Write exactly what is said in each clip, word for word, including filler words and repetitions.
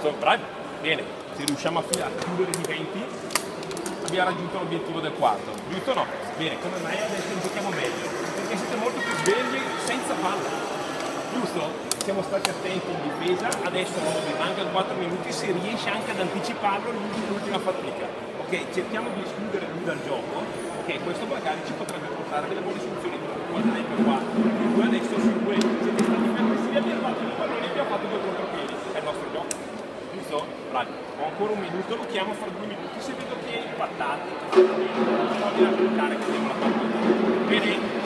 Giusto? Bravi? Bene, se riusciamo a chiudere di venti abbiamo raggiunto l'obiettivo del quarto, giusto o no? Bene, come mai adesso giochiamo meglio? Perché siete molto più svegli senza palla, giusto? Siamo stati attenti in difesa, adesso vi mancano quattro minuti, se riesce anche ad anticiparlo l'ultima fatica. Ok, cerchiamo di escludere lui dal gioco, ok, questo magari ci potrebbe portare delle buone soluzioni, come ad esempio qua, voi adesso su due siete stati aggressivi, abbiamo fatto due palloni e abbiamo fatto due contropiedi, è il nostro gioco, giusto? Bravi, ho ancora un minuto, lo chiamo fra due minuti, se vedo che impattate, voglio applicare che devo una partita. Bene?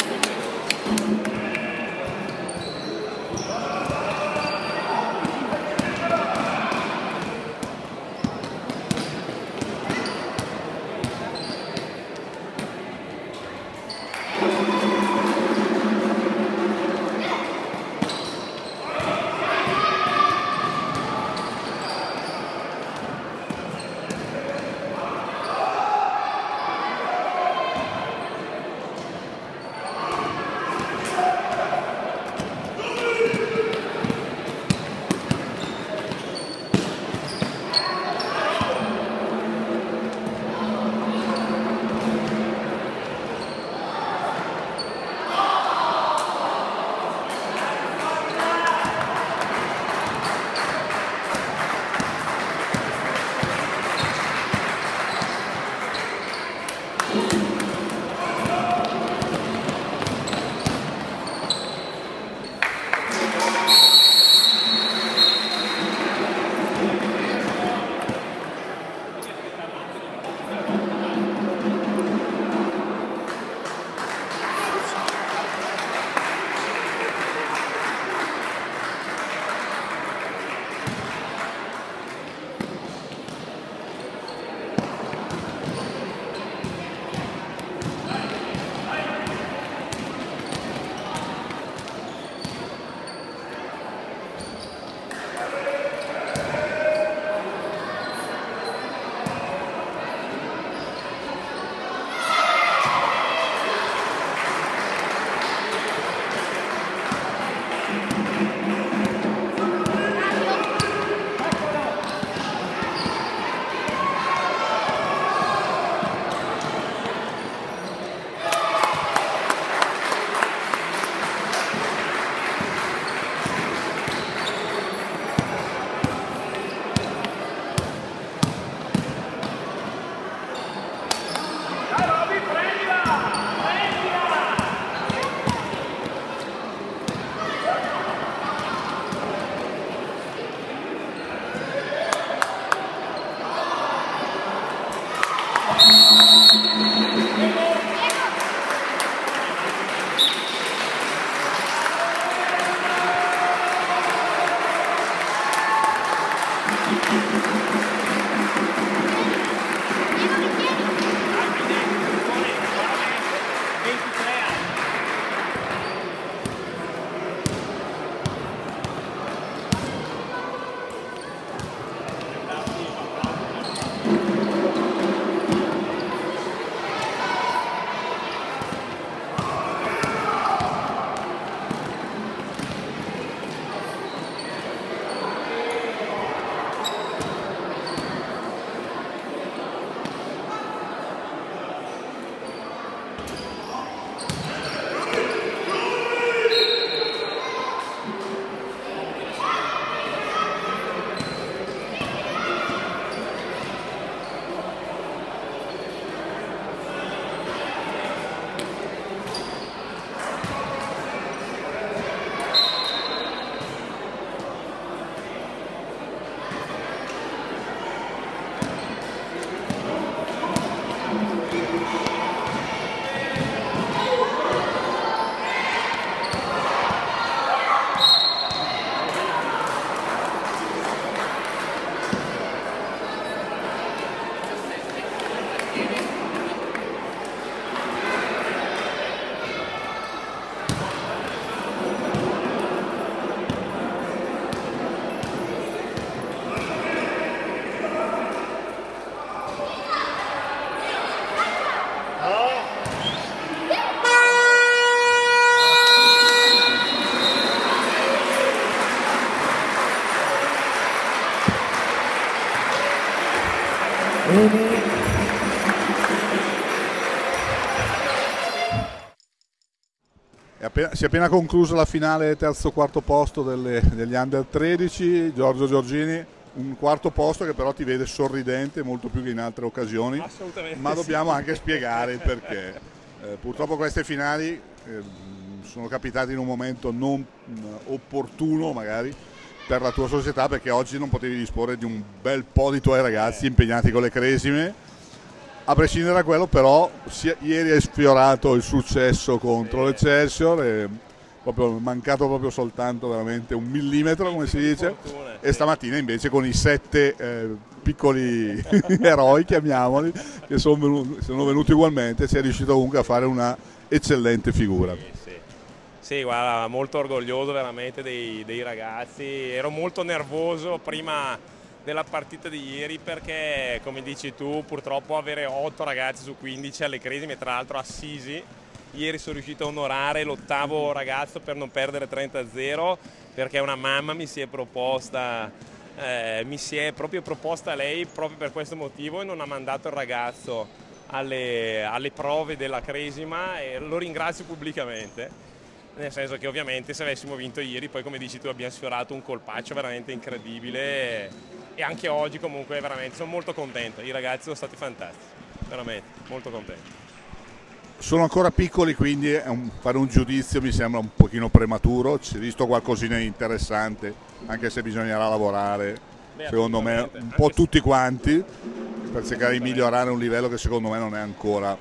si è appena conclusa la finale terzo quarto posto delle, degli under tredici, Giorgio Giorgini, un quarto posto che però ti vede sorridente molto più che in altre occasioni, ma dobbiamo sì. anche spiegare il perché. Eh, purtroppo queste finali eh, sono capitate in un momento non mh, opportuno magari per la tua società, perché oggi non potevi disporre di un bel po' di tuoi ragazzi impegnati con le cresime. A prescindere da quello però sia, ieri hai sfiorato il successo contro l'Excelsior, e proprio mancato proprio soltanto veramente un millimetro come si dice, e stamattina invece con i sette eh, piccoli eroi, chiamiamoli, che sono venuti, sono venuti ugualmente, si è riuscito comunque a fare una eccellente figura. Sì, sì. Sì, guarda, molto orgoglioso veramente dei, dei ragazzi, ero molto nervoso prima della partita di ieri perché, come dici tu, purtroppo avere otto ragazzi su quindici alle cresime, tra l'altro assisi, ieri sono riuscito a onorare l'ottavo ragazzo per non perdere trenta a zero, perché una mamma mi si è proposta, eh, mi si è proprio proposta lei proprio per questo motivo e non ha mandato il ragazzo alle, alle prove della cresima, e lo ringrazio pubblicamente. Nel senso che ovviamente se avessimo vinto ieri, poi come dici tu abbiamo sfiorato un colpaccio veramente incredibile, e anche oggi comunque veramente sono molto contento, i ragazzi sono stati fantastici, veramente molto contento. Sono ancora piccoli, quindi è un, fare un giudizio mi sembra un pochino prematuro, ci ho visto qualcosina di interessante, anche se bisognerà lavorare, Beh, secondo me, un po' tutti quanti, per cercare di migliorare un livello che secondo me non è ancora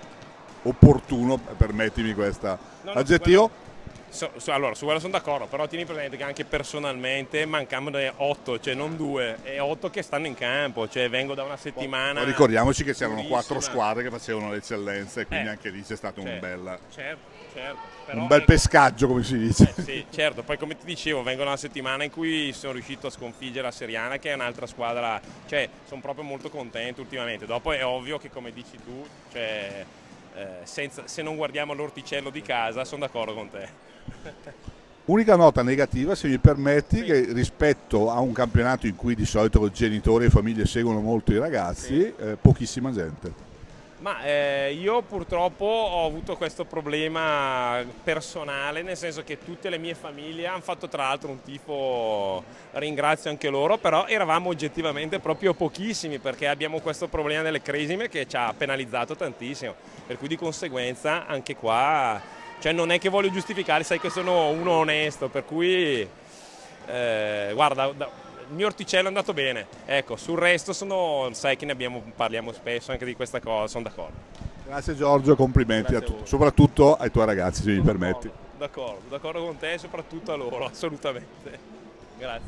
opportuno, permettimi questo no, no, aggettivo. So, so, allora, su quello sono d'accordo, però tieni presente che anche personalmente mancavano otto, cioè non due, e otto che stanno in campo, cioè vengo da una settimana. Ma ricordiamoci che c'erano quattro squadre che facevano l'eccellenza, e quindi eh, anche lì c'è stato certo, un bel, certo, certo, però un bel anche, pescaggio, come si dice. Eh, sì, certo, poi come ti dicevo, vengo da una settimana in cui sono riuscito a sconfiggere la Seriana, che è un'altra squadra, cioè sono proprio molto contento ultimamente. Dopo è ovvio che, come dici tu, cioè, eh, senza, se non guardiamo l'orticello di casa, sono d'accordo con te. Unica nota negativa, se mi permetti, sì, che rispetto a un campionato in cui di solito genitori e famiglie seguono molto i ragazzi, sì, eh, pochissima gente. Ma eh, io purtroppo ho avuto questo problema personale, nel senso che tutte le mie famiglie hanno fatto tra l'altro un tifo, ringrazio anche loro, però eravamo oggettivamente proprio pochissimi, perché abbiamo questo problema delle cresime che ci ha penalizzato tantissimo, per cui di conseguenza anche qua... Cioè non è che voglio giustificare, sai che sono uno onesto, per cui eh, guarda, da, il mio orticello è andato bene, ecco, sul resto sono, sai che ne abbiamo, parliamo spesso anche di questa cosa, sono d'accordo. Grazie Giorgio, complimenti, Grazie a a soprattutto ai tuoi ragazzi, se mi permetti. D'accordo, d'accordo con te e soprattutto a loro, assolutamente. Grazie.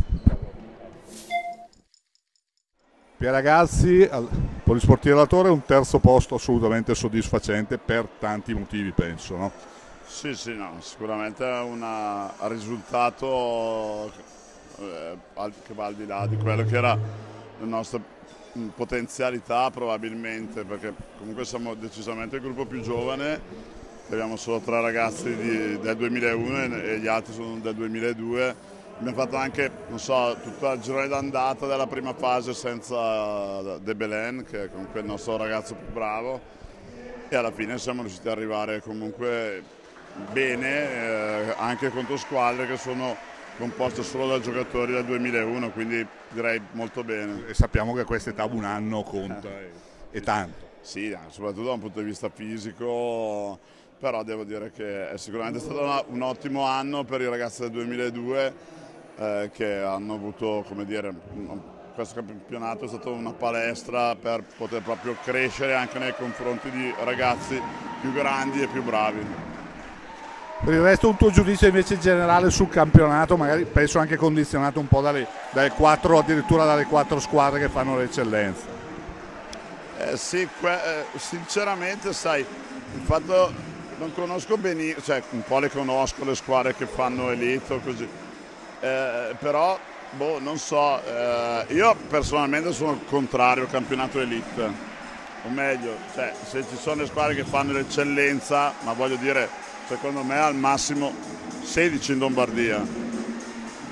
Per i ragazzi, Polisportivo Relatore, un terzo posto assolutamente soddisfacente per tanti motivi, penso, no? Sì, sì, no, sicuramente è un risultato eh, che va al di là di quello che era la nostra potenzialità probabilmente, perché comunque siamo decisamente il gruppo più giovane, abbiamo solo tre ragazzi di, del duemilauno e gli altri sono del duemiladue. Abbiamo fatto anche, non so, tutto il girone d'andata della prima fase senza De Belen, che è comunque il nostro ragazzo più bravo, e alla fine siamo riusciti ad arrivare comunque bene, eh, anche contro squadre che sono composte solo da giocatori del duemilauno, quindi direi molto bene. E sappiamo che a questa età un anno conta e, e tanto. Sì, soprattutto da un punto di vista fisico, però devo dire che è sicuramente stato una, un ottimo anno per i ragazzi del duemiladue eh, che hanno avuto, come dire, questo campionato è stato una palestra per poter proprio crescere anche nei confronti di ragazzi più grandi e più bravi. Per il resto un tuo giudizio invece generale sul campionato, magari penso anche condizionato un po' dalle, dalle quattro, addirittura dalle quattro squadre che fanno l'eccellenza. Eh sì, eh, sinceramente sai, il fatto non conosco benissimo, cioè un po' le conosco le squadre che fanno elite o così, eh, però boh, non so, eh, io personalmente sono contrario al campionato elite, o meglio, cioè, se ci sono le squadre che fanno l'eccellenza, ma voglio dire, secondo me al massimo sedici in Lombardia,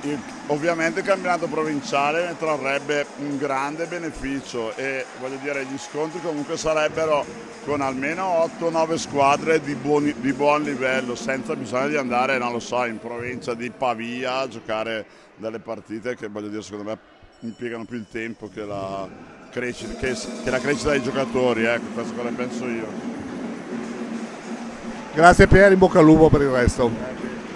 il, ovviamente il campionato provinciale ne trarrebbe un grande beneficio e voglio dire gli scontri comunque sarebbero con almeno otto nove squadre di, buoni, di buon livello, senza bisogno di andare, non lo so, in provincia di Pavia a giocare delle partite che voglio dire secondo me impiegano più il tempo che la crescita, che, che la crescita dei giocatori, ecco, questo cosa penso io. Grazie Pier, in bocca al lupo per il resto.